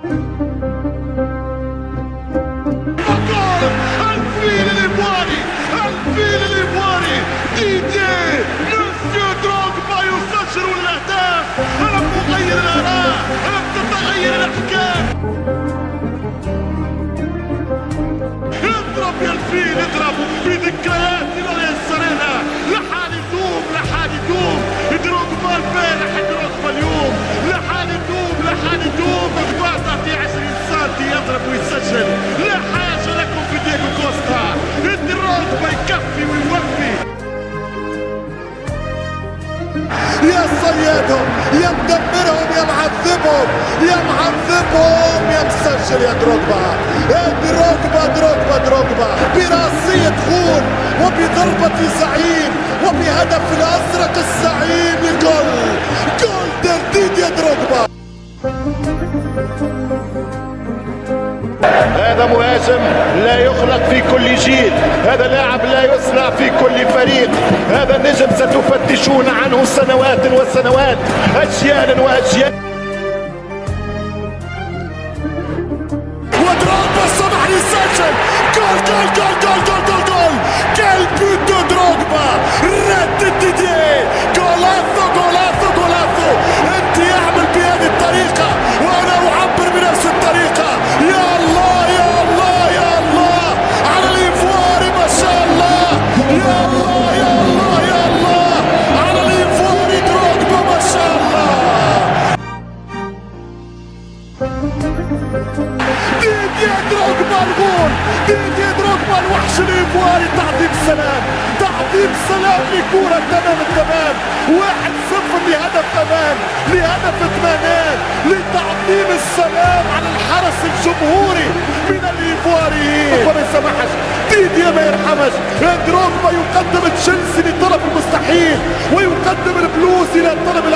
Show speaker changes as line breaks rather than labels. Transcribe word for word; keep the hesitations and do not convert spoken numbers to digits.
الفيل الإيفواري الفيل الإيفواري ديدي مسيو دروغبا يسجل الأهداف. ألم تغير الآراء؟ ألم تتغير الأحكام؟ اضرب يا الفيل اضرب في ذكريات لا ينسرها. لحال يدوم لحال يدوم دروغبا البارح دروغبا اليوم. لحال يدوم لحال يدوم بقاطع في عشرين سنتي يضرب ويسجل. لا حاجة لكم في دييغو كوستا. دروغبا يكفي ويوفي.
يا صيادهم يا مدمرهم يا معذبهم يا معذبهم يا مسجل يا دروغبا. يا دروغبا دروغبا دروغبا براسية خون وبضربة زعيم وبهدف الأزرق الزعيم. جول جول ترديد يا دروغبا.
هذا مهاجم لا يخلق في كل جيل، هذا لاعب لا يصنع في كل فريق، هذا نجم ستفتشون عنه سنوات وسنوات أجيال وأجيال.
ودروغبا صبح يسجل. جول جول جول جول جول جول جول. كيل بوتو دروغبا رد ديدي. جولاتو جولاتو جولاتو. انت يعمل بهذه الطريقة وانا اعبر بنفس الطريقة. يا الله يا الله يا الله على الإيفواري ما شاء الله. يا الله يا الله يا الله على الإيفواري دروغبا ما شاء الله. ديدي دروغبا الجول. ديدي دروغبا الوحش الإيفواري. تعظيم سلام تعظيم سلام لكرة تمام التمام. واحد صفر لهدف امان لهدف اطمئنان لتعظيم السلام على الحرس الجمهوري من الإيفواريين. ما يسمحش ديدي ما يرحمش. دروغبا يقدم تشيلسي لطلب المستحيل ويقدم البلوز الى طلب